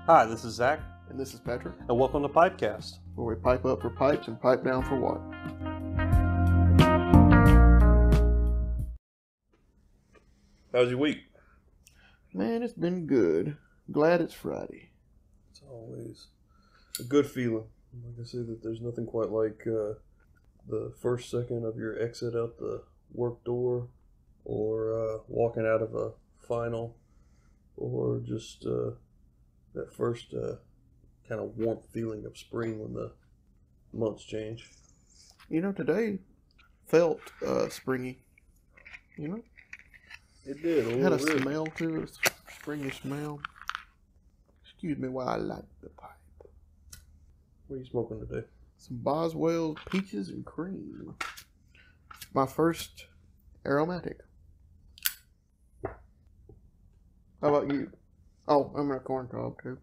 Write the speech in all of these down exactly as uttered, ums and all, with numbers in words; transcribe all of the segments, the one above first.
Hi, this is Zach, And this is Patrick, and welcome to Pipecast. where we pipe up for pipes and pipe down for what? How's your week? Man, it's been good. Glad it's Friday. It's always a good feeling. Like I say, that there's nothing quite like uh, the first second of your exit out the work door, or uh, walking out of a final, or just uh, that first uh, kind of warm feeling of spring when the months change. You know, today felt uh, springy. You know, It did. A it had a little bit. smell to it, a springy smell. Excuse me while I light the pipe. What are you smoking today? Some Boswell peaches and cream. My first aromatic. How about you? Oh, I'm a corn cob too.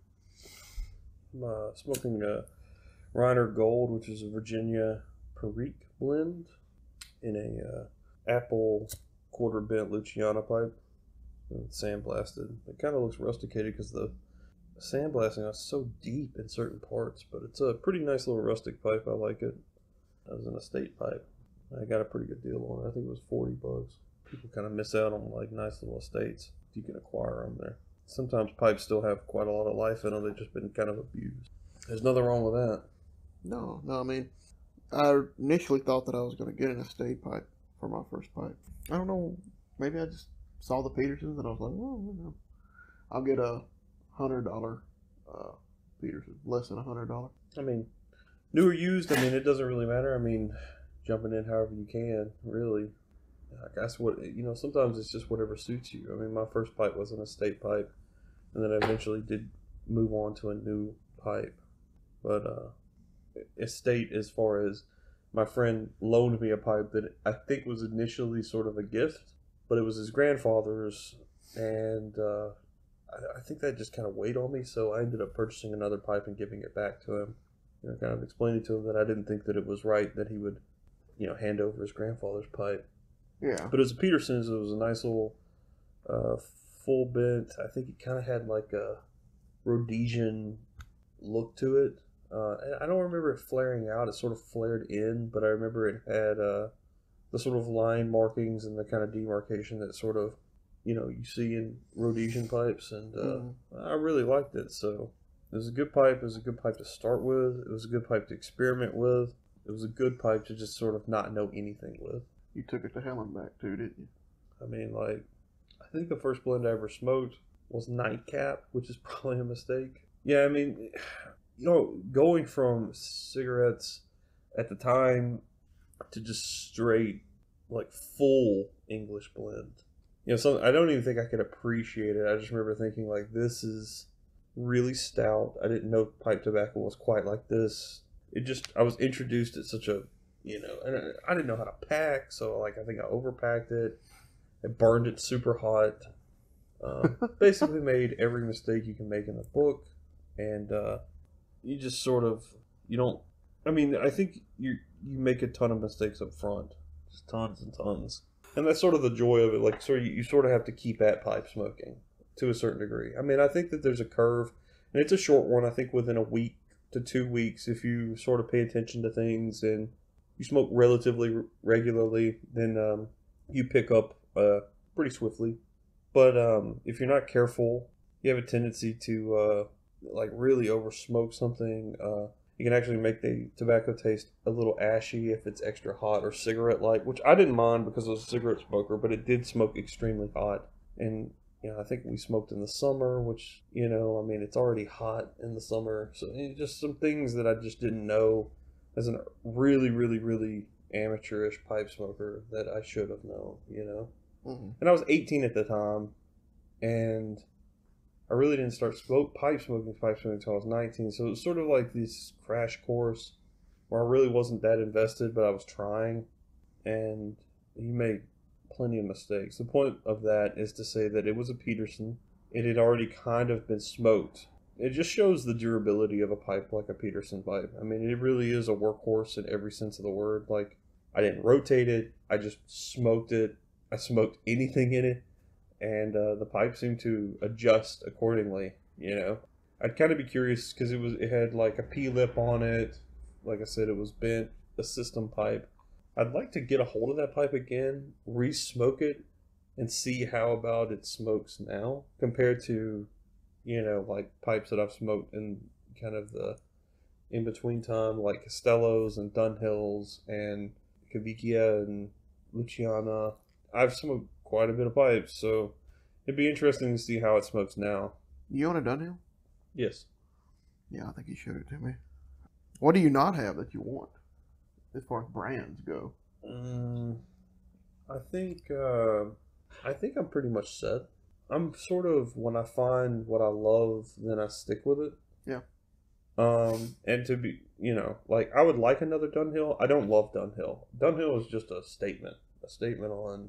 I'm uh, smoking a Reiner Gold, which is a Virginia Perique blend in a uh, apple quarter bent Luciana pipe, and sandblasted. It kind of looks rusticated because the sandblasting is so deep in certain parts, but it's a pretty nice little rustic pipe. I like it. That was an estate pipe. I got a pretty good deal on it. I think it was forty bucks. People kind of miss out on like nice little estates if you can acquire them there. Sometimes pipes still have quite a lot of life in them. They've just been kind of abused. There's nothing wrong with that. No, no, I mean, I initially thought that I was going to get an estate pipe for my first pipe. I don't know, maybe I just saw the Petersons and I was like, well, you know, I'll get a hundred dollar uh, Peterson, less than a hundred dollar. I mean, new or used, I mean, it doesn't really matter. I mean, jumping in however you can, really. I guess what, you know, sometimes it's just whatever suits you. I mean, my first pipe was an estate pipe, and then I eventually did move on to a new pipe. But uh, estate, as far as my friend loaned me a pipe that I think was initially sort of a gift, but it was his grandfather's, and uh, I, I think that just kind of weighed on me, so I ended up purchasing another pipe and giving it back to him. You know, kind of explaining to him that I didn't think that it was right that he would, you know, hand over his grandfather's pipe. Yeah. But as a Peterson's, it was a nice little uh, full bent. I think it kind of had like a Rhodesian look to it. Uh, and I don't remember it flaring out. It sort of flared in, but I remember it had uh, the sort of line markings and the kind of demarcation that sort of, you know, you see in Rhodesian pipes. And uh, mm. I really liked it. So it was a good pipe. It was a good pipe to start with. It was a good pipe to experiment with. It was a good pipe to just sort of not know anything with. You took it to hell and back too, didn't you? I mean, like, I think the first blend I ever smoked was Nightcap, which is probably a mistake. Yeah, I mean, you know, going from cigarettes at the time to just straight, like, full English blend. You know, so I don't even think I could appreciate it. I just remember thinking, like, this is really stout. I didn't know pipe tobacco was quite like this. It just, I was introduced at such a, you know, and I didn't know how to pack, so like I think I overpacked it. I burned it super hot. Um, basically made every mistake you can make in the book, and uh, you just sort of you don't. I mean, I think you you make a ton of mistakes up front, just tons and tons, and that's sort of the joy of it. Like, so you, you sort of have to keep at pipe smoking to a certain degree. I mean, I think that there's a curve, and it's a short one. I think within a week to two weeks, if you sort of pay attention to things and you smoke relatively regularly, then um, you pick up uh, pretty swiftly. But um, if you're not careful, you have a tendency to uh, like really over smoke something. Uh, you can actually make the tobacco taste a little ashy if it's extra hot or cigarette-like, which I didn't mind because I was a cigarette smoker, but it did smoke extremely hot. And you know, I think we smoked in the summer, which, you know, I mean, it's already hot in the summer. So just some things that I just didn't know as a really, really, really amateurish pipe smoker that I should have known, you know? Mm-hmm. And I was eighteen at the time, and I really didn't start smoke pipe smoking pipe smoking until I was nineteen. So it was sort of like this crash course where I really wasn't that invested, but I was trying, and you made plenty of mistakes. The point of that is to say that it was a Peterson. It had already kind of been smoked. It just shows the durability of a pipe like a Peterson pipe. I mean, it really is a workhorse in every sense of the word. Like, I didn't rotate it. I just smoked it. I smoked anything in it. And uh, the pipe seemed to adjust accordingly, you know. I'd kind of be curious because it was it had like a P lip on it. Like I said, it was bent, a system pipe. I'd like to get a hold of that pipe again, re-smoke it, and see how about it smokes now compared to, you know, like pipes that I've smoked in kind of the in between time, like Castellos and Dunhills and Cavicchia and Luciana. I've smoked quite a bit of pipes, so it'd be interesting to see how it smokes now. You own a Dunhill? Yes. Yeah, I think you showed it to me. What do you not have that you want, as far as brands go? Um, I think uh, I think I'm pretty much set. I'm sort of when I find what I love, then I stick with it. Yeah. Um, and to be, you know, like I would like another Dunhill. I don't love Dunhill. Dunhill is just a statement, a statement on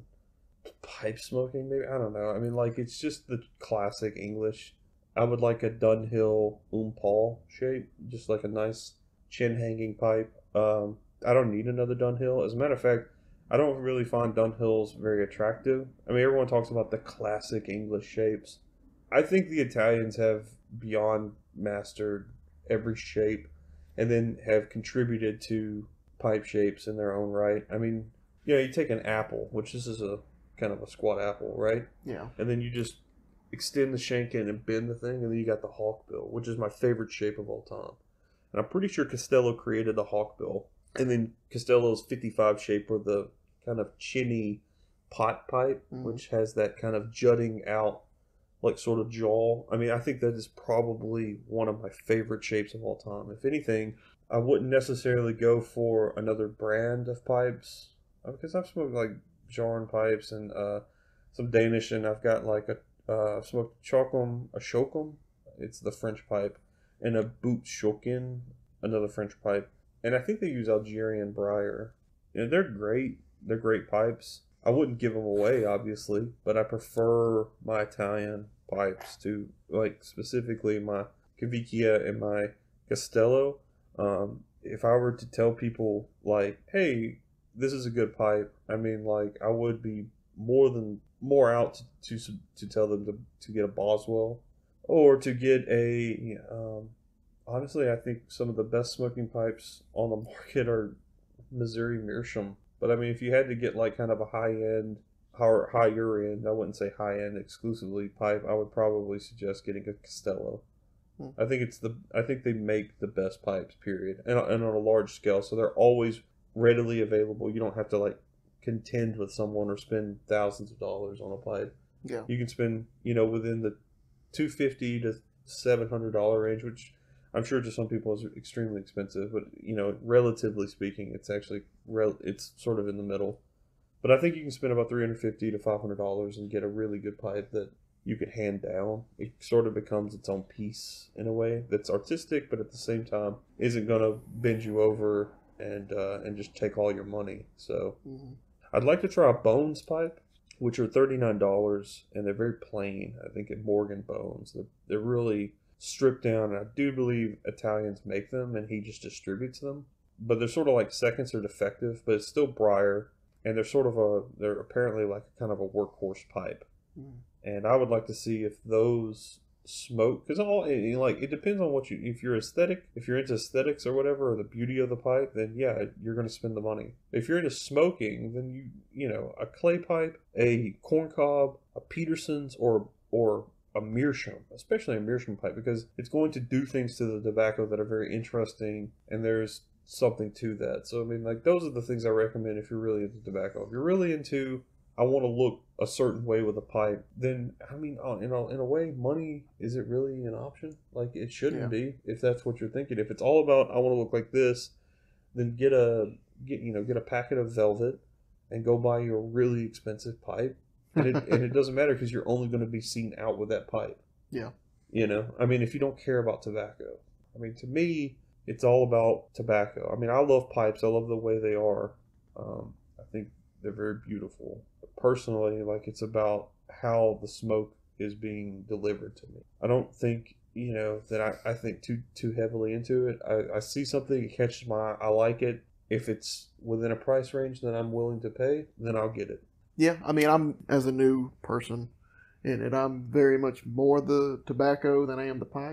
pipe smoking. Maybe I don't know. I mean, like it's just the classic English. I would like a Dunhill Umpal shape, just like a nice chin hanging pipe. Um, I don't need another Dunhill. As a matter of fact, I don't really find Dunhills very attractive. I mean, everyone talks about the classic English shapes. I think the Italians have beyond mastered every shape and then have contributed to pipe shapes in their own right. I mean, you know, you take an apple, which this is a kind of a squat apple, right? Yeah. And then you just extend the shank in and bend the thing, and then you got the hawkbill, which is my favorite shape of all time. And I'm pretty sure Castello created the hawkbill. And then Castello's fifty-five shape or the kind of chinny pot pipe, mm. which has that kind of jutting out, like sort of jaw. I mean, I think that is probably one of my favorite shapes of all time. If anything, I wouldn't necessarily go for another brand of pipes because I've smoked like Jarn pipes and uh, some Danish, and I've got like a uh, I've smoked Chokum, a Shokum, it's the French pipe, and a Boot Shokin, another French pipe. And I think they use Algerian briar. You know, they're great. They're great pipes. I wouldn't give them away, obviously, but I prefer my Italian pipes to, like, specifically my Cavicchia and my Castello. Um, if I were to tell people, like, hey, this is a good pipe, I mean, like, I would be more than more out to to, to tell them to, to get a Boswell or to get a, um, honestly, I think some of the best smoking pipes on the market are Missouri Meerschaum. But I mean, if you had to get like kind of a high end, higher, higher end, I wouldn't say high end exclusively pipe, I would probably suggest getting a Castello. Hmm. I think it's the, I think they make the best pipes, period, and, and on a large scale, so they're always readily available. You don't have to like contend with someone or spend thousands of dollars on a pipe. Yeah, you can spend, you know, within the two fifty to seven hundred dollar range, which I'm sure to some people is extremely expensive, but you know, relatively speaking, it's actually rel- it's sort of in the middle. But I think you can spend about three hundred fifty to five hundred dollars and get a really good pipe that you could hand down. It sort of becomes its own piece in a way that's artistic, but at the same time isn't going to bend you over and uh, and just take all your money. So mm-hmm. I'd like to try a Bones pipe, which are thirty-nine dollars, and they're very plain. I think at Morgan Bones, they're, they're really stripped down, and I do believe Italians make them and he just distributes them, but they're sort of like seconds are defective, but it's still briar, and they're sort of a they're apparently like a kind of a workhorse pipe. Mm. And I would like to see if those smoke, because all you know, like it depends on what you, if you're aesthetic, if you're into aesthetics or whatever, or the beauty of the pipe, then yeah, you're going to spend the money. If you're into smoking, then you you know a clay pipe, a corncob, a Peterson's, or or a Meerschaum, especially a Meerschaum pipe, because it's going to do things to the tobacco that are very interesting, and there's something to that. So I mean, like those are the things I recommend if you're really into tobacco. If you're really into, I want to look a certain way with a pipe, then I mean, in a, in a way, money, is it really an option? Like it shouldn't yeah. be, if that's what you're thinking. If it's all about I want to look like this, then get a get you know get a packet of velvet and go buy you a really expensive pipe. And it, and it doesn't matter because you're only going to be seen out with that pipe. Yeah. You know, I mean, if you don't care about tobacco, I mean, to me, it's all about tobacco. I mean, I love pipes. I love the way they are. Um, I think they're very beautiful. But personally, like, it's about how the smoke is being delivered to me. I don't think, you know, that I, I think too too heavily into it. I, I see something, it catches my eye, I like it. If it's within a price range that I'm willing to pay, then I'll get it. Yeah, I mean, I'm, as a new person in it, I'm very much more the tobacco than I am the pipe.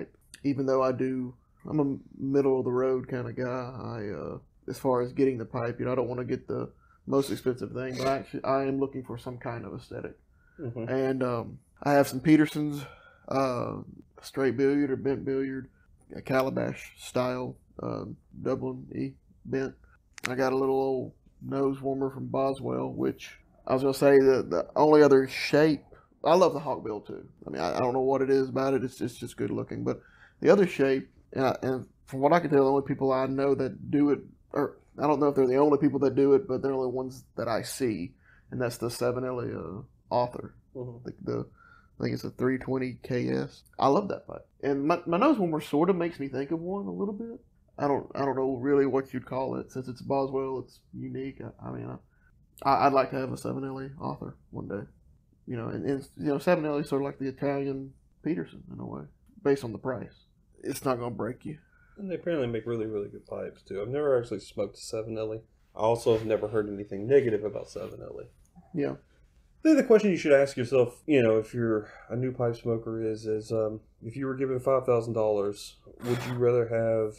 even though I do, I'm a middle of the road kind of guy. I, uh, as far as getting the pipe, you know, I don't want to get the most expensive thing, but I actually, I am looking for some kind of aesthetic. Mm-hmm. And um, I have some Petersons, uh, straight billiard or bent billiard, a calabash style, uh, Dublin E bent. I got a little old nose warmer from Boswell, which I was going to say the, the only other shape, I love the hawkbill too. I mean, I, I don't know what it is about it. It's, it's just good looking. But the other shape, uh, and from what I can tell, the only people I know that do it, or I don't know if they're the only people that do it, but they're the only ones that I see, and that's the Savinelli uh, Author. Mm-hmm. The, the I think it's a three twenty K S. I love that pipe. And my, my nose warmer sort of makes me think of one a little bit. I don't I don't know really what you'd call it. Since it's Boswell, it's unique. I, I mean, I, I'd like to have a Savinelli Author one day. You know, and, and you know, Savinelli's sort of like the Italian Peterson in a way, based on the price. It's not going to break you. And they apparently make really, really good pipes, too. I've never actually smoked a Savinelli. I also have never heard anything negative about Savinelli. Yeah. I think the question you should ask yourself, you know, if you're a new pipe smoker is, is um, if you were given five thousand dollars, would you rather have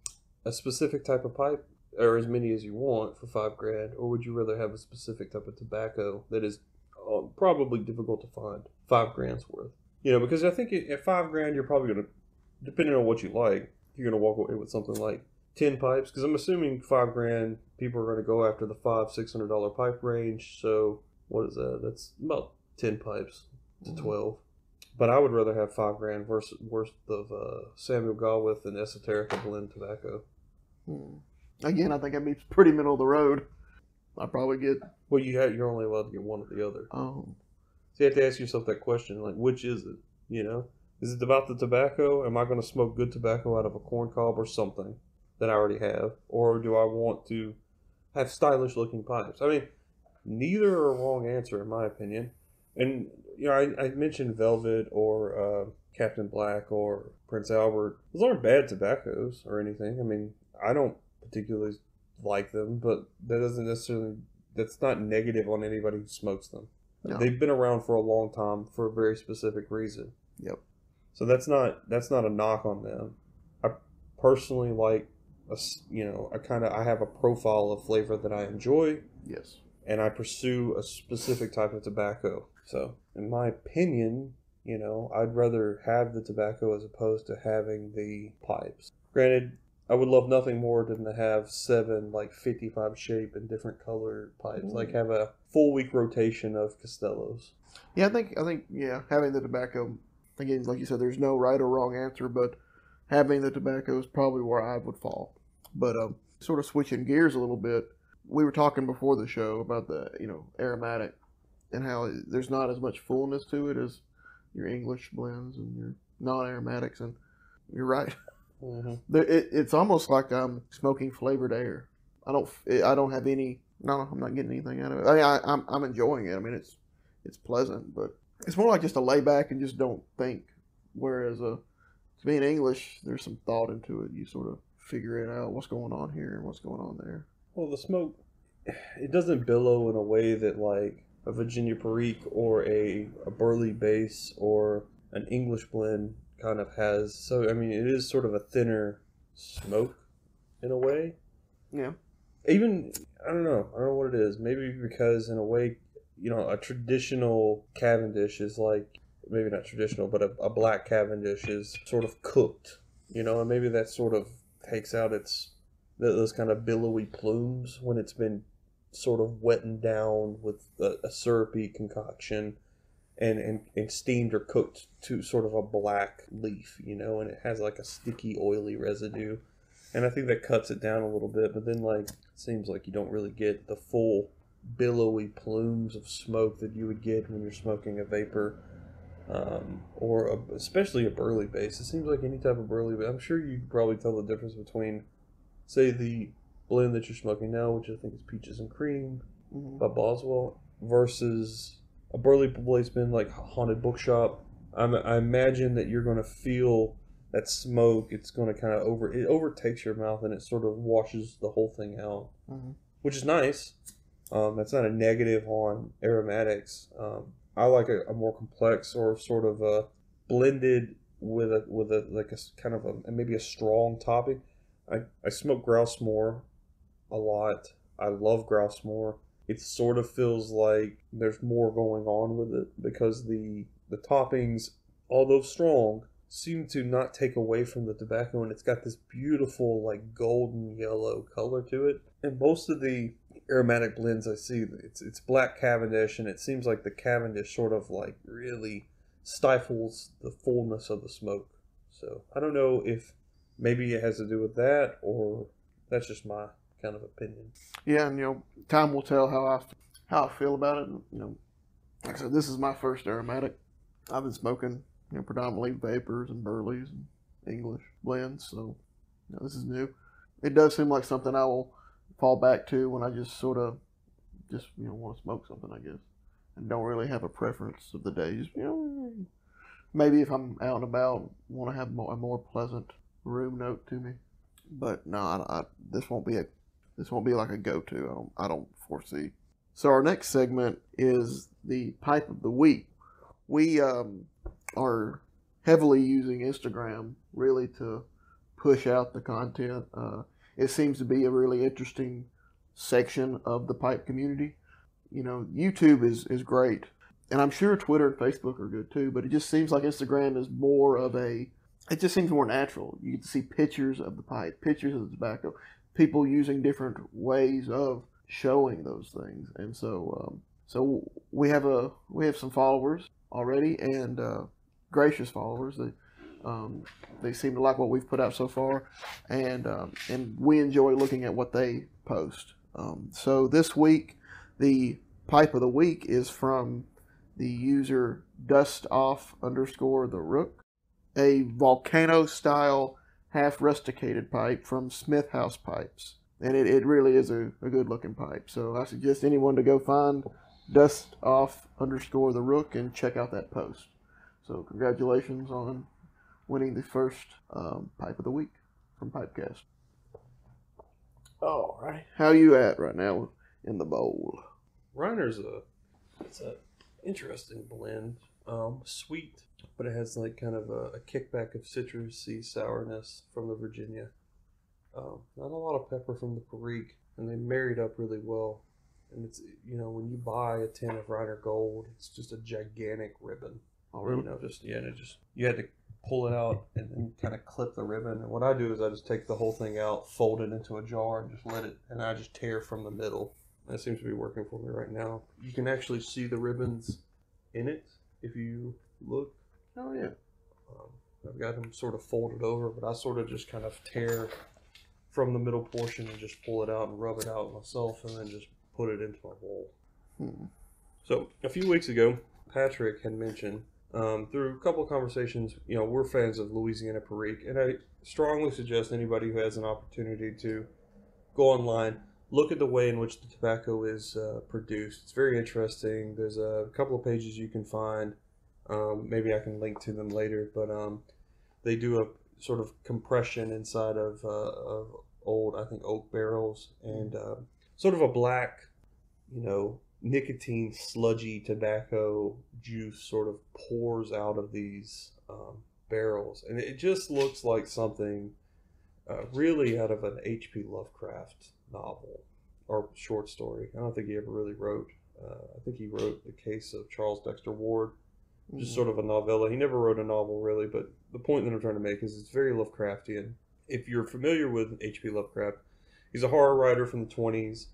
a specific type of pipe, or as many as you want for five grand, or would you rather have a specific type of tobacco that is um, probably difficult to find five grand's worth? You know, because I think at five grand, you're probably going to, depending on what you like, you're going to walk away with something like ten pipes, because I'm assuming five grand, people are going to go after the five, six hundred dollar pipe range. So what is that? That's about ten pipes to mm-hmm. twelve. But I would rather have five grand versus worth of uh, Samuel Gawith and Esoterica blend tobacco. Hmm. Again, I think I'd be pretty middle of the road. I probably get. Well, you have, you're only allowed to get one or the other. Oh. So you have to ask yourself that question, like, which is it? You know, is it about the tobacco? Am I going to smoke good tobacco out of a corn cob or something that I already have, or do I want to have stylish looking pipes? I mean, neither are a wrong answer in my opinion. And you know, I, I mentioned Velvet or uh, Captain Black or Prince Albert. Those aren't bad tobaccos or anything. I mean, I don't particularly like them, but that doesn't necessarily, that's not negative on anybody who smokes them. No. They've been around for a long time for a very specific reason. Yep. So that's not that's not a knock on them. I personally like a, you know, I kind of I have a profile of flavor that I enjoy. Yes. And I pursue a specific type of tobacco. So, in my opinion, you know, I'd rather have the tobacco as opposed to having the pipes. Granted, I would love nothing more than to have seven, like, fifty-five shape and different color pipes. Mm. Like, have a full week rotation of Castellos. Yeah, I think, I think, yeah, having the tobacco, again, like you said, there's no right or wrong answer, but having the tobacco is probably where I would fall. But, um, sort of switching gears a little bit, we were talking before the show about the, you know, aromatic and how there's not as much fullness to it as your English blends and your non-aromatics, and you're right. Mm-hmm. There, it, it's almost like I'm smoking flavored air. I don't, I don't have any. No, I'm not getting anything out of it. I mean, I, I'm, I'm enjoying it. I mean, it's, it's pleasant, but it's more like just a lay back and just don't think. Whereas, uh, to me in English, there's some thought into it. You sort of figure it out, what's going on here and what's going on there. Well, the smoke, it doesn't billow in a way that like a Virginia Perique or a, a Burley base or an English blend kind of has. So, I mean, it is sort of a thinner smoke in a way. Yeah. Even, I don't know. I don't know what it is. Maybe because in a way, you know, a traditional Cavendish is like, maybe not traditional, but a, a black Cavendish is sort of cooked, you know, and maybe that sort of takes out its, those kind of billowy plumes when it's been sort of wetted down with a, a syrupy concoction and, and, and steamed or cooked to sort of a black leaf, you know, and it has like a sticky, oily residue. And I think that cuts it down a little bit, but then like, it seems like you don't really get the full billowy plumes of smoke that you would get when you're smoking a vapor, um, or a, especially a Burley base. It seems like any type of Burley, but I'm sure you could probably tell the difference between, say, the blend that you're smoking now, which I think is Peaches and Cream mm-hmm. by Boswell, versus a Burley Blaze blend like Haunted Bookshop. I'm, I imagine that you're going to feel that smoke. It's going to kind of over, it overtakes your mouth and it sort of washes the whole thing out, mm-hmm. which is nice. Um, that's not a negative on aromatics. Um, I like a, a more complex or sort of a blended with a with a like a kind of a maybe a strong topping. I I smoke grouse s'more a lot. I love grouse s'more. It sort of feels like there's more going on with it because the the toppings, although strong, seem to not take away from the tobacco, and it's got this beautiful like golden yellow color to it. And most of the aromatic blends I see, it's it's black Cavendish, and it seems like the Cavendish sort of like really stifles the fullness of the smoke. So I don't know if maybe it has to do with that, or that's just my kind of opinion. Yeah, and you know, time will tell how I how I feel about it. And, you know, like I said, this is my first aromatic. I've been smoking, you know, predominantly vapors and burleys and English blends, so you know, this is new. It does seem like something I will fall back to when I just sort of just you know want to smoke something, I guess, and don't really have a preference of the days. You know, maybe if I'm out and about, want to have more, a more pleasant room note to me. But no, I, I, this won't be a this won't be like a go-to. I don't I don't foresee. So our next segment is the pipe of the week. We um, are heavily using Instagram really to push out the content. Uh, it seems to be a really interesting section of the pipe community. You know, YouTube is, is great, and I'm sure Twitter and Facebook are good too, but it just seems like Instagram is more of a, it just seems more natural. You get to see pictures of the pipe, pictures of the tobacco, people using different ways of showing those things. And so um, so we have a we have some followers already, and uh, gracious followers. They, um, they seem to like what we've put out so far, and um, and we enjoy looking at what they post. Um, so this week, the pipe of the week is from the user dust off underscore the rook, a volcano style half rusticated pipe from Smith House Pipes, and it, it really is a, a good looking pipe. So I suggest anyone to go find dust off underscore the rook and check out that post. So congratulations on winning the first um, pipe of the week from Pipecast. All right, how you at right now in the bowl? Reiner's a it's a interesting blend. Um, sweet, but it has like kind of a, a kickback of citrusy sourness from the Virginia. Um, not a lot of pepper from the Perique, and they married up really well. And it's, you know, when you buy a tin of Reiner Gold, it's just a gigantic ribbon. Oh, really? You know, just yeah, and it just you had to pull it out and then kind of clip the ribbon. And what I do is I just take the whole thing out, fold it into a jar, and just let it, and I just tear from the middle. That seems to be working for me right now. You can actually see the ribbons in it if you look. Oh yeah. Um, I've got them sort of folded over, but I sort of just kind of tear from the middle portion and just pull it out and rub it out myself, and then just put it into my bowl. Hmm. So a few weeks ago, Patrick had mentioned um, through a couple of conversations, you know, we're fans of Louisiana Perique, and I strongly suggest anybody who has an opportunity to go online, look at the way in which the tobacco is uh, produced. It's very interesting. There's a couple of pages you can find. Um, maybe I can link to them later, but um, they do a sort of compression inside of, uh, of old, I think, oak barrels, and uh, sort of a black, you know, nicotine sludgy tobacco juice sort of pours out of these um, barrels, and it just looks like something uh, really out of an H P Lovecraft novel or short story. I don't think he ever really wrote. Uh, I think he wrote The Case of Charles Dexter Ward, just mm-hmm. sort of a novella. He never wrote a novel really, but the point that I'm trying to make is it's very Lovecraftian. If you're familiar with H P Lovecraft, he's a horror writer from the twenties.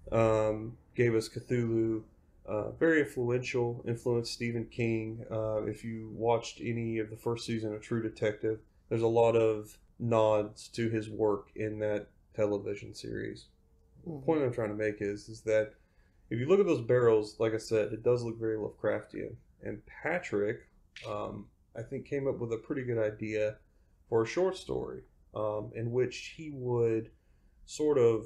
Um, gave us Cthulhu, uh, very influential, influenced Stephen King. Uh, if you watched any of the first season of True Detective, there's a lot of nods to his work in that television series. Mm-hmm. The point I'm trying to make is, is that if you look at those barrels, like I said, it does look very Lovecraftian. And Patrick, um, I think, came up with a pretty good idea for a short story um, in which he would sort of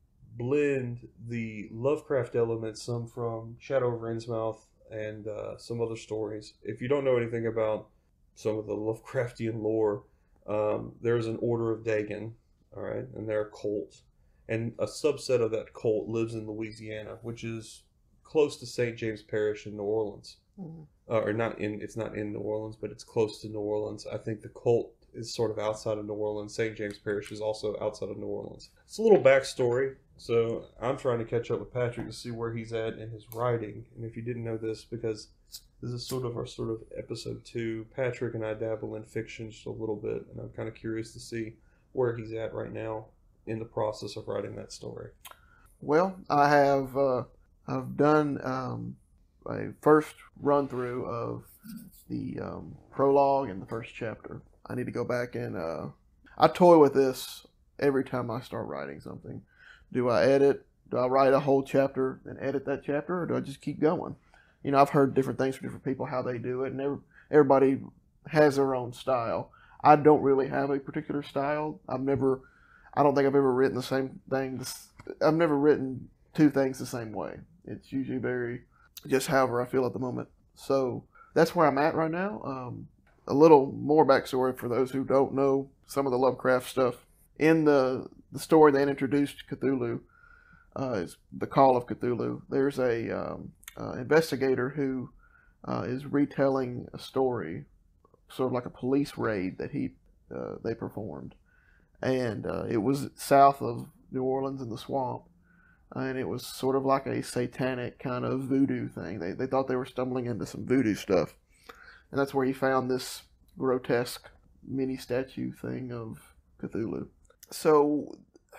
blend the Lovecraft elements, some from Shadow of Innsmouth and uh, some other stories. If you don't know anything about some of the Lovecraftian lore, um, there's an Order of Dagon, all right, and they're a cult, and a subset of that cult lives in Louisiana, which is close to Saint James Parish in New Orleans. Mhm. uh, or not in. It's not in New Orleans, but it's close to New Orleans. I think the cult is sort of outside of New Orleans. Saint James Parish is also outside of New Orleans. It's a little backstory. So I'm trying to catch up with Patrick to see where he's at in his writing. And if you didn't know this, because this is sort of our sort of episode two, Patrick and I dabble in fiction just a little bit, and I'm kind of curious to see where he's at right now in the process of writing that story. Well, I have uh, I've done um, a first run through of the um, prologue and the first chapter. I need to go back and uh, I toy with this every time I start writing something. Do I edit? Do I write a whole chapter and edit that chapter, or do I just keep going? You know, I've heard different things from different people how they do it, and every, everybody has their own style. I don't really have a particular style. I've never, I don't think I've ever written the same thing. I've never written two things the same way. It's usually very, just however I feel at the moment. So that's where I'm at right now. Um, a little more backstory for those who don't know some of the Lovecraft stuff. In the, the story that introduced Cthulhu, uh, is the Call of Cthulhu. There's a um, uh, investigator who uh, is retelling a story, sort of like a police raid that he uh, they performed, and uh, it was south of New Orleans in the swamp, and it was sort of like a satanic kind of voodoo thing. They they thought they were stumbling into some voodoo stuff, and that's where he found this grotesque mini statue thing of Cthulhu. So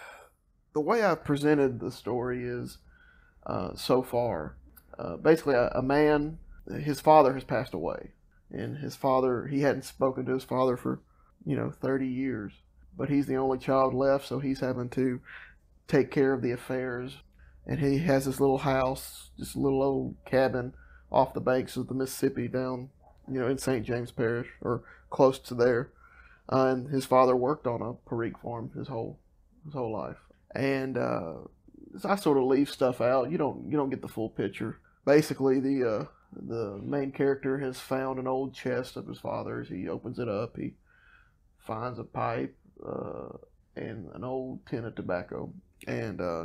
the way I've presented the story is uh, so far, uh, basically a, a man, his father has passed away, and his father, he hadn't spoken to his father for, you know, thirty years, but he's the only child left, so he's having to take care of the affairs, and he has this little house, this little old cabin off the banks of the Mississippi down, you know, in Saint James Parish, or close to there, uh, and his father worked on a Perique farm his whole, his whole life. And uh, I sort of leave stuff out. You don't you don't get the full picture. Basically, the uh, the main character has found an old chest of his father's. He opens it up. He finds a pipe uh, and an old tin of tobacco. And uh,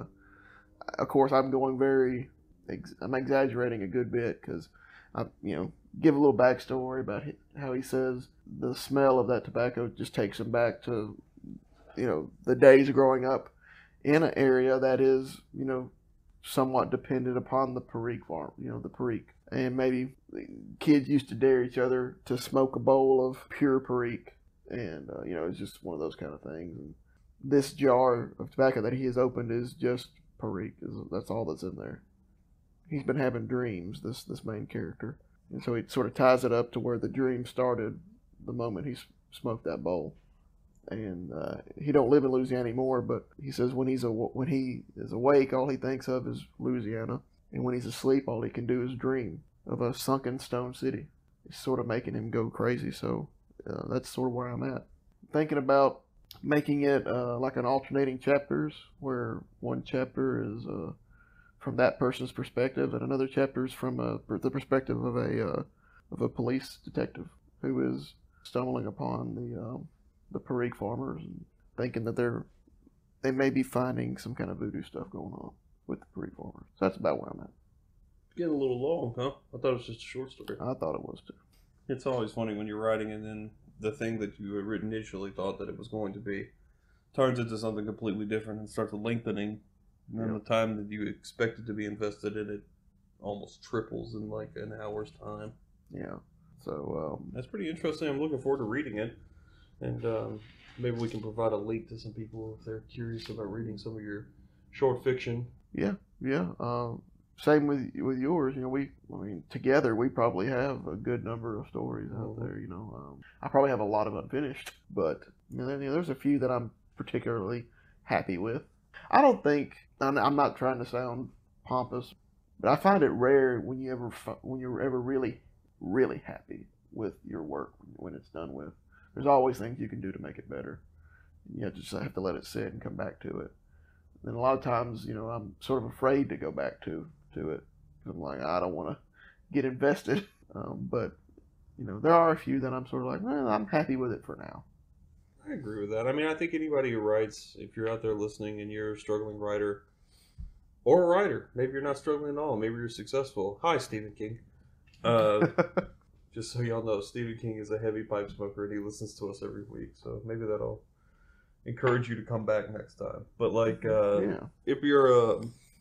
of course, I'm going very. I'm exaggerating a good bit because I you know give a little backstory about how he says the smell of that tobacco just takes him back to you know the days of growing up in an area that is, you know, somewhat dependent upon the Perique farm, you know, the Perique. And maybe kids used to dare each other to smoke a bowl of pure Perique. And, uh, you know, it's just one of those kind of things. And this jar of tobacco that he has opened is just Perique. That's all that's in there. He's been having dreams, this, this main character. And so he sort of ties it up to where the dream started the moment he smoked that bowl. And uh, he don't live in Louisiana anymore, but he says when he's a, when he is awake, all he thinks of is Louisiana, and when he's asleep, all he can do is dream of a sunken stone city. It's sort of making him go crazy. So uh, that's sort of where I'm at. Thinking about making it uh, like an alternating chapters, where one chapter is uh, from that person's perspective, and another chapter is from uh, the perspective of a uh, of a police detective who is stumbling upon the um, the Perique farmers and thinking that they're they may be finding some kind of voodoo stuff going on with the Perique farmers. So that's about where I'm at. Getting a little long, huh? I thought it was just a short story. I thought it was too. It's always funny when you're writing and then the thing that you had written initially thought that it was going to be turns into something completely different and starts lengthening. And then Yeah. the time that you expected to be invested in it almost triples in like an hour's time. Yeah. So um, That's pretty interesting. I'm looking forward to reading it. And um, maybe we can provide a link to some people if they're curious about reading some of your short fiction. yeah, yeah. Um, same with with yours. You know, we I mean together we probably have a good number of stories out Mhm. there. You know, um, I probably have a lot of unfinished, but you know, you know, there's a few that I'm particularly happy with. I don't think I'm I'm not trying to sound pompous, but I find it rare when you ever fi- when you're ever really really happy with your work when it's done with. There's always things you can do to make it better. You just have to let it sit and come back to it. And a lot of times, you know, I'm sort of afraid to go back to to it. I'm like, I don't want to get invested. Um, but you know, there are a few that I'm sort of like, well, I'm happy with it for now. I agree with that. I mean, I think anybody who writes, if you're out there listening and you're a struggling writer, or a writer, maybe you're not struggling at all, maybe you're successful. Hi, Stephen King. Uh, just so y'all know, Stephen King is a heavy pipe smoker and he listens to us every week. So maybe that'll encourage you to come back next time. But like, uh, Yeah. if you're a,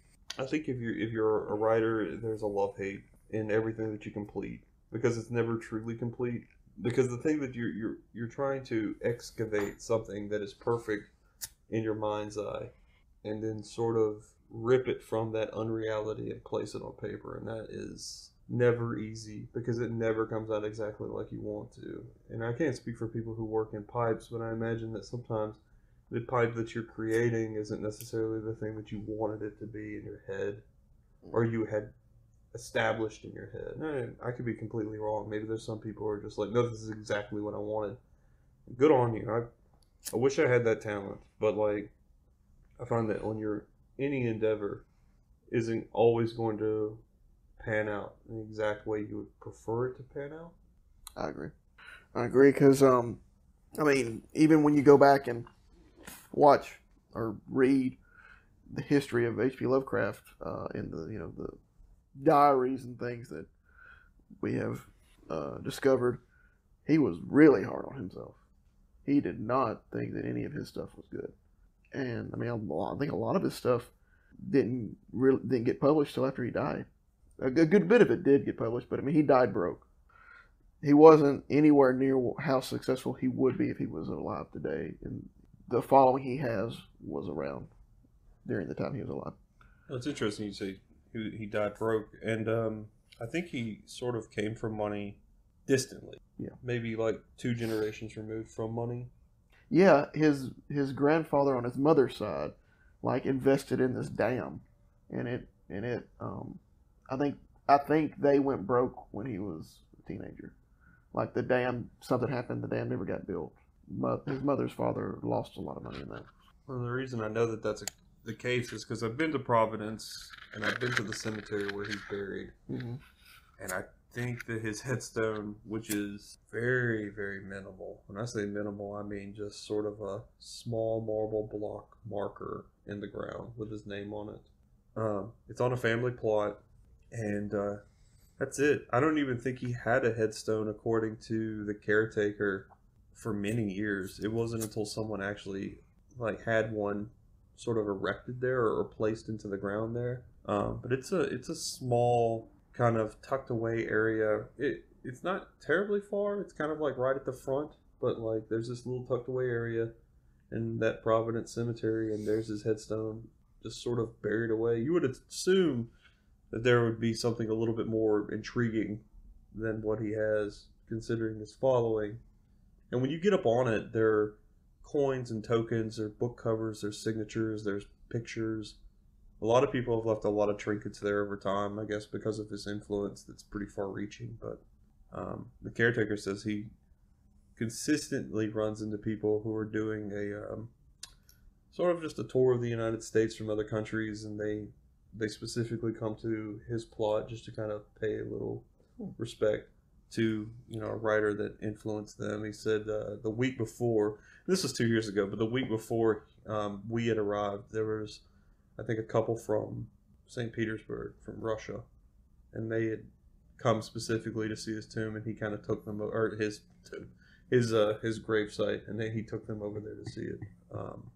I think if you're if you're a writer, there's a love hate in everything that you complete because it's never truly complete. Because the thing that you're you're you're trying to excavate something that is perfect in your mind's eye, and then sort of rip it from that unreality and place it on paper, and that is never easy because it never comes out exactly like you want to. And I can't speak for people who work in pipes, but I imagine that sometimes the pipe that you're creating isn't necessarily the thing that you wanted it to be in your head, or you had established in your head. I could be completely wrong. Maybe there's some people who are just like, no, this is exactly what I wanted. Good on you. I, I wish I had that talent, but like, I find that when you're any endeavor isn't always going to pan out in the exact way you would prefer it to pan out. I agree. I agree because, um, I mean, even when you go back and watch or read the history of H P Lovecraft uh, in the, you know, the diaries and things that we have uh, discovered, he was really hard on himself. He did not think that any of his stuff was good. And I mean, I think a lot of his stuff didn't really didn't get published till after he died. A good bit of it did get published, but I mean, he died broke. He wasn't anywhere near how successful he would be if he was alive today. And the following he has was around during the time he was alive. Well, it's interesting you say he, he died broke, and um, I think he sort of came from money distantly. Yeah, maybe like two generations removed from money. Yeah, his his grandfather on his mother's side, like, invested in this dam, and it and it um, I think I think they went broke when he was a teenager. Like the dam, something happened, the dam never got built. But his mother's father lost a lot of money in that. Well, the reason I know that that's a, the case is because I've been to Providence and I've been to the cemetery where he's buried, Mm-hmm. and I think that his headstone, which is very, very minimal. When I say minimal, I mean just sort of a small marble block marker in the ground with his name on it. Um, it's on a family plot, and uh, that's it. I don't even think he had a headstone according to the caretaker for many years. It wasn't until someone actually like had one sort of erected there or, or placed into the ground there. Um, but it's a it's a small kind of tucked away area. It it's not terribly far. It's kind of like right at the front, but like there's this little tucked away area in that Providence cemetery, and there's his headstone just sort of buried away. You would assume that there would be something a little bit more intriguing than what he has, considering his following. And when you get up on it, there are coins and tokens, there are book covers, there's signatures, there's pictures. A lot of people have left a lot of trinkets there over time, I guess because of his influence that's pretty far-reaching. But um, the caretaker says he consistently runs into people who are doing a um, sort of just a tour of the United States from other countries, and they they specifically come to his plot just to kind of pay a little respect to, you know, a writer that influenced them. He said uh, the week before, this was two years ago, but the week before um, we had arrived, there was, I think, a couple from Saint Petersburg, from Russia, and they had come specifically to see his tomb, and he kind of took them, or his tomb, his uh, his gravesite, and then he took them over there to see it. Um,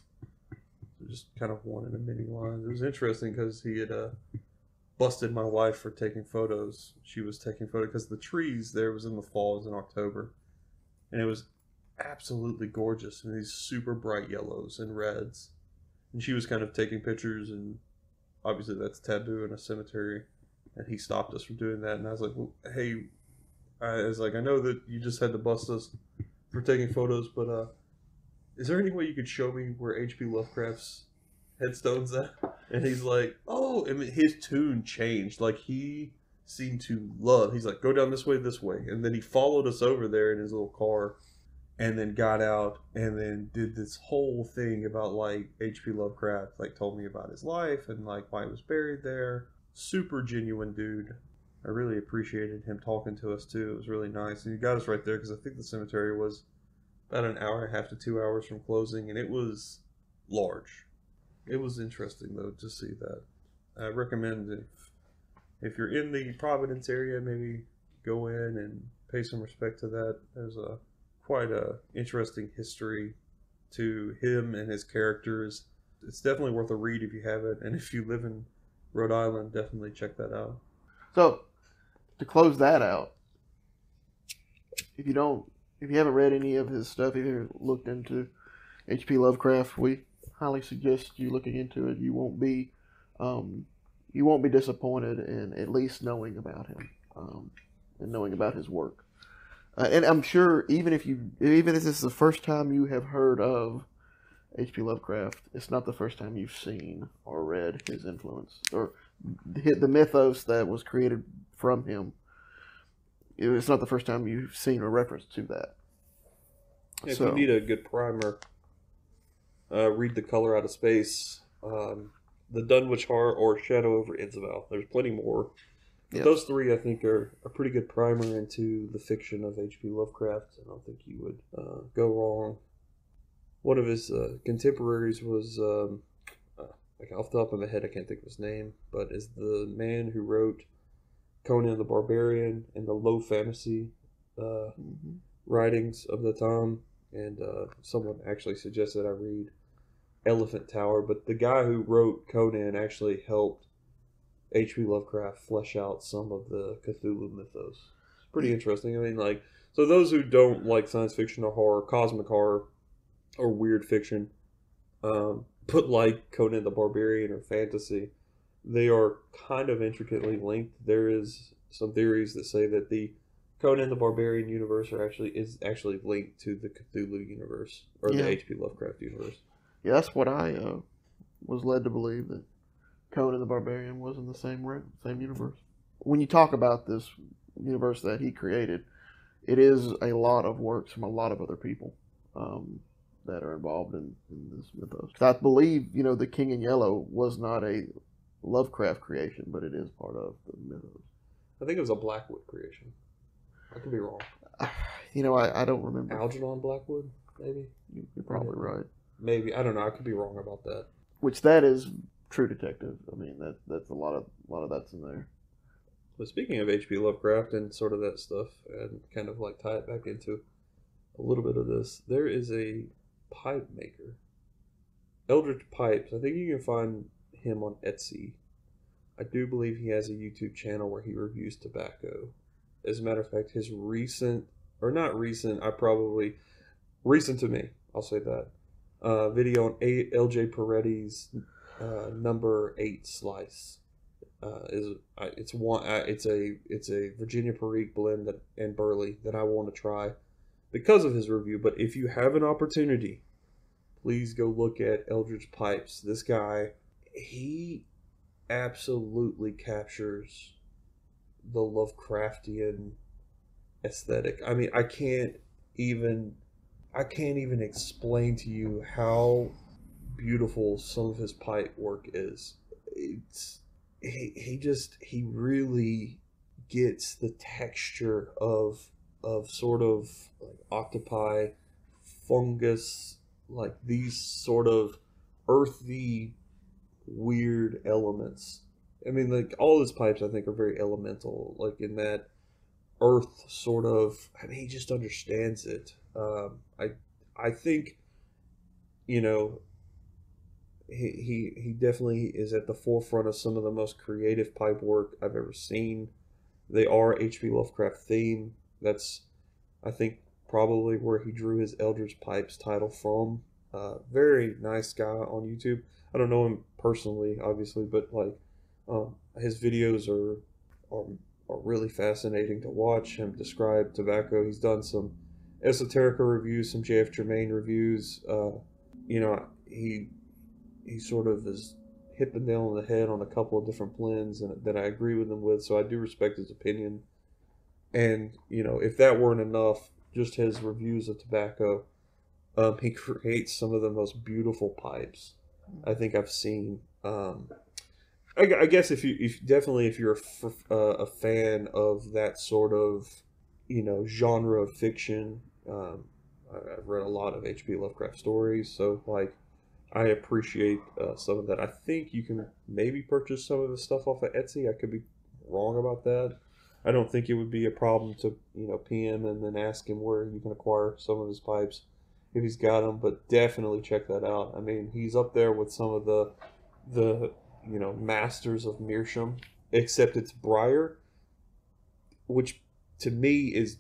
so just kind of one in a many lines. It was interesting because he had uh, busted my wife for taking photos. She was taking photos because the trees there was in the fall, it was in October, and it was absolutely gorgeous, and these super bright yellows and reds. And she was kind of taking pictures, and obviously that's taboo in a cemetery. And he stopped us from doing that. And I was like, well, hey, I was like, I know that you just had to bust us for taking photos, but uh, is there any way you could show me where H P Lovecraft's headstone's at? And he's like, oh, I mean, his tune changed. Like, he seemed to love, he's like, go down this way, this way. And then he followed us over there in his little car, and then got out and then did this whole thing about like H P Lovecraft, like told me about his life and like why he was buried there. Super genuine dude. I really appreciated him talking to us too. It was really nice. And he got us right there because I think the cemetery was about an hour and a half to two hours from closing, and it was large. It was interesting though to see that. I recommend if if you're in the Providence area, maybe go in and pay some respect to that. There's a quite a interesting history to him and his characters. It's definitely worth a read if you haven't, and if you live in Rhode Island, definitely check that out. So, to close that out, if you don't, if you haven't read any of his stuff, if you haven't looked into H P Lovecraft, we highly suggest you looking into it. You won't be, um, you won't be disappointed in at least knowing about him, um, and knowing about his work. Uh, and I'm sure even if you, even if this is the first time you have heard of H P Lovecraft, it's not the first time you've seen or read his influence or the, the mythos that was created from him. It's not the first time you've seen a reference to that. If So- you need a good primer, uh, read The Color Out of Space, um, The Dunwich Horror, or Shadow over Isabel. There's plenty more. But Yeah. those three, I think, are a pretty good primer into the fiction of H P Lovecraft. I don't think you would uh, go wrong. One of his uh, contemporaries was, um, uh, like off the top of my head, I can't think of his name, but is the man who wrote Conan the Barbarian and the low fantasy uh, Mhm. writings of the time. And uh, someone actually suggested I read Elephant Tower, but the guy who wrote Conan actually helped H P Lovecraft flesh out some of the Cthulhu mythos. It's pretty interesting. I mean, like, so those who don't like science fiction or horror, cosmic horror, or weird fiction, um, but like Conan the Barbarian or fantasy, they are kind of intricately linked. There is some theories that say that the Conan the Barbarian universe are actually is actually linked to the Cthulhu universe or Yeah. the H P Lovecraft universe. Yeah, that's what I uh, was led to believe, that Conan the Barbarian was in the same re- same universe. When you talk about this universe that he created, it is a lot of works from a lot of other people um, that are involved in, in this mythos. 'Cause I believe, you know, the King in Yellow was not a Lovecraft creation, but it is part of the mythos. I think it was a Blackwood creation. I could be wrong. You know, I, I don't remember. Algernon Blackwood, maybe? You're probably right. Maybe. I don't know. I could be wrong about that. Which that is True Detective. I mean, that that's a lot of a lot of that's in there. But speaking of H P Lovecraft and sort of that stuff, and kind of like tie it back into a little bit of this, there is a pipe maker, Eldritch Pipes. I think you can find him on Etsy. I do believe he has a YouTube channel where he reviews tobacco. As a matter of fact, his recent, or not recent, I probably, recent to me, I'll say that, uh, video on a, L J Peretti's uh, number eight slice. Uh, is uh, it's one uh, it's a it's a Virginia Perique blend that and Burley that I want to try because of his review. But if you have an opportunity, please go look at Eldritch Pipes. This guy, he absolutely captures the Lovecraftian aesthetic. I mean, I can't even I can't even explain to you how beautiful some of his pipe work is. It's he, he just he really gets the texture of of sort of like octopi, fungus, like these sort of earthy weird elements. I mean, like all his pipes I think are very elemental, like in that earth sort of. I mean, he just understands it. um, I I think, you know, he, he he definitely is at the forefront of some of the most creative pipe work I've ever seen. They are H P Lovecraft theme. That's, I think, probably where he drew his Eldritch Pipes title from. Uh, very nice guy on YouTube. I don't know him personally, obviously, but like um, his videos are, are are really fascinating to watch. Him describe tobacco. He's done some Esoterica reviews, some J F Germain reviews. Uh, you know, he he sort of has hit the nail on the head on a couple of different blends and that I agree with him with. So I do respect his opinion. And you know, if that weren't enough, just his reviews of tobacco. Um, he creates some of the most beautiful pipes I think I've seen. Um, I, I guess if you, if definitely if you're a, f- uh, a fan of that sort of, you know, genre of fiction, um, I- I've read a lot of H P Lovecraft stories, so like I appreciate uh, some of that. I think you can maybe purchase some of his stuff off of Etsy. I could be wrong about that. I don't think it would be a problem to, you know, P M and then ask him where you can acquire some of his pipes if he's got them. But definitely check that out. I mean, he's up there with some of the the you know masters of meerschaum, except it's briar, which to me is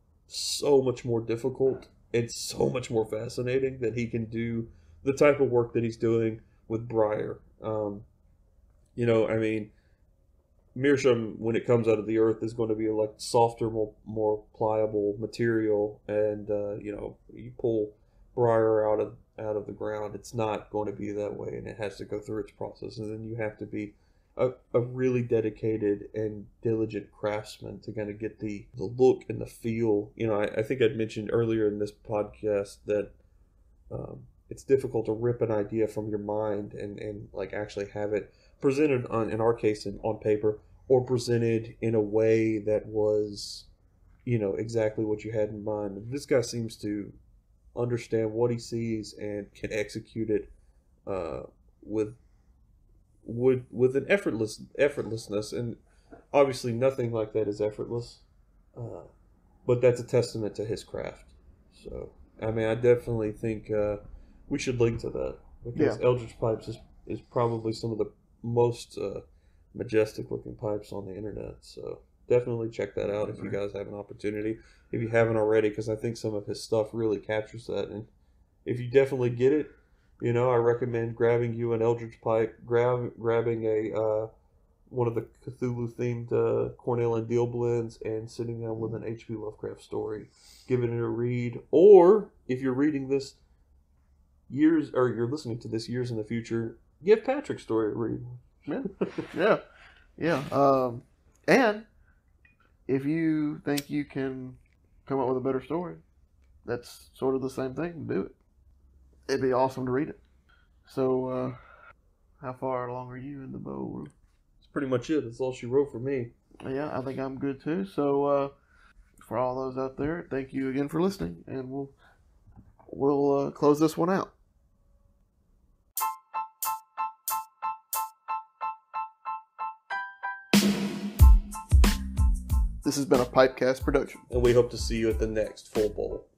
so much more difficult and so much more fascinating that he can do the type of work that he's doing with briar. Um, you know, I mean, meerschaum, when it comes out of the earth, is going to be like softer, more more pliable material, and uh, you know, you pull briar out of out of the ground, it's not going to be that way, and it has to go through its process, and then you have to be a, a really dedicated and diligent craftsman to kind of get the, the look and the feel. You know, I, I think I'd mentioned earlier in this podcast that um, it's difficult to rip an idea from your mind and, and like actually have it presented on, in our case, in, on paper, or presented in a way that was, you know, exactly what you had in mind. This guy seems to understand what he sees and can execute it uh, with with with an effortless effortlessness, and obviously nothing like that is effortless, uh, but that's a testament to his craft. So I mean, I definitely think uh, we should link to that, because Yeah. Eldridge Pipes is, is probably some of the most uh, majestic looking pipes on the internet. So definitely check that out if you guys have an opportunity, if you haven't already, because I think some of his stuff really captures that. And if you definitely get it, you know, I recommend grabbing you an Eldridge pipe, grab grabbing a uh, one of the Cthulhu themed uh, Cornell and Deal blends, and sitting down with an H P Lovecraft story, giving it a read. Or if you're reading this years, or you're listening to this years in the future, give Patrick's story a read. Yeah, yeah, yeah. Um, and if you think you can come up with a better story, that's sort of the same thing. Do it. It'd be awesome to read it. So, uh, how far along are you in the bow? That's pretty much it. That's all she wrote for me. Yeah, I think I'm good too. So, uh, for all those out there, thank you again for listening, and we'll we'll uh, close this one out. This has been a Pipecast production. And we hope to see you at the next Full Bowl.